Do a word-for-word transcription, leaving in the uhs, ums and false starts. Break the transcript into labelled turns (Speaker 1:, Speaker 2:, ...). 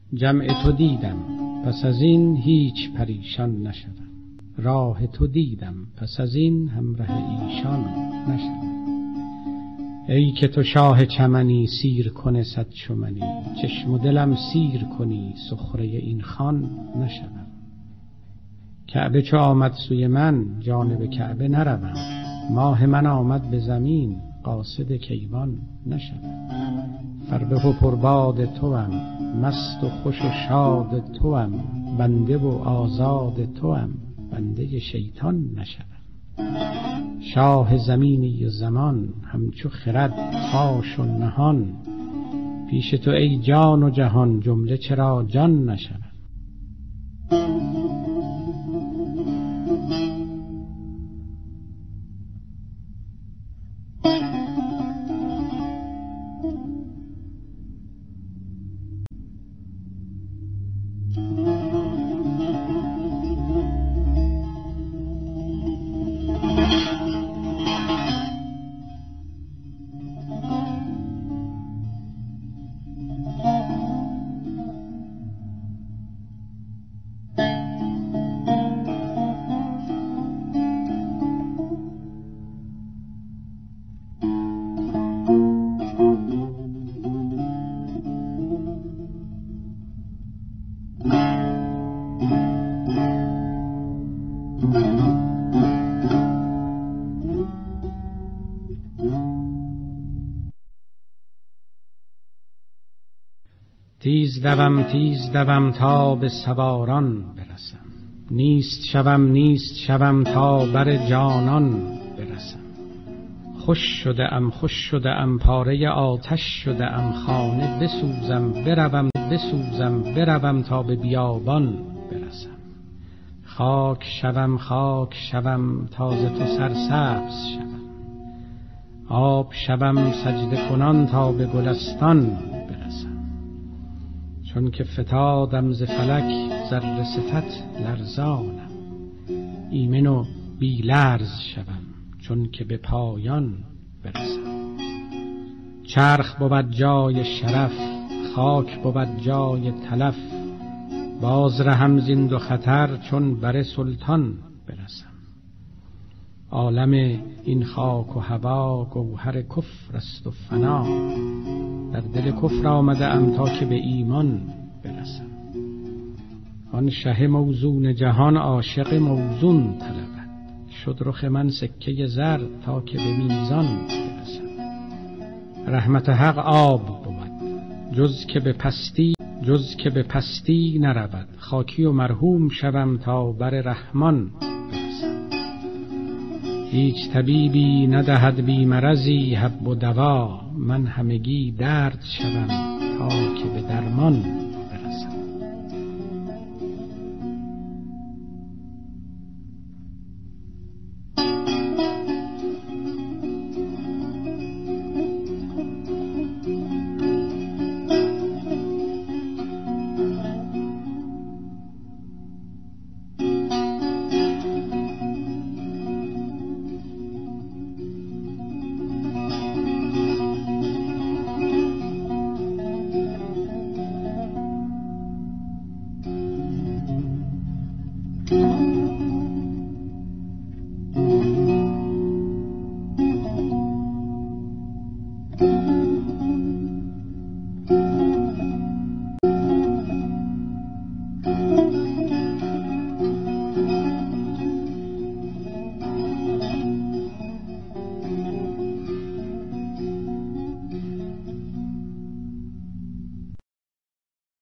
Speaker 1: جمع تو دیدم پس از این هیچ پریشان نشدم. راه تو دیدم پس از این همراه ایشان نشدم. ای که تو شاه چمنی سیر کنه صد چمنی، چشم و دلم سیر کنی سخره این خان نشدم. کعبه چو آمد سوی من جانب کعبه نروم، ماه من آمد به زمین قاصد کیوان نشدم. فربه و پرباد توام، مست و خوش و شاد توام، بنده و آزاد توام، بنده شیطان نشدم. شاه زمینی و زمان همچو خرد فاش و نهان، پیش تو ای جان و جهان جمله چرا جان نشدم. تیز دوم تیز دوم تا به سواران برسم، نیست شوم نیست شوم تا بر جانان برسم. خوش شده ام خوش شده ام پاره آتش شده ام، خانه بسوزم بروم بسوزم بروم تا به بیابان برسم. خاک شوم خاک شوم تا ز تو سرسبز شوم، آب شوم سجده کنان تا به گلستان برسم. چون که فتادم ز فلک ذره صفت لرزانم، ایمن و بی لرز شوم چون که به پایان برسم. چرخ بود جای شرف خاک بود جای تلف، باز رهم زین دو خطر چون بر سلطان برسم. عالم این خاک و هوا گوهر کفر است و فنا، در دل کفر آمده ام تا که به ایمان برسم. آن شه موزون جهان عاشق موزون طلبد، شد رخ من سکه زر تا که به میزان برسم. رحمت حق آب بود جز که به پستی جز که به پستی نرود، خاکی و مرحوم شوم تا بر رحمان برسم. هیچ طبیبی ندهد بی مرضی حب و دوا، من همگی درد شوم تا که به درمان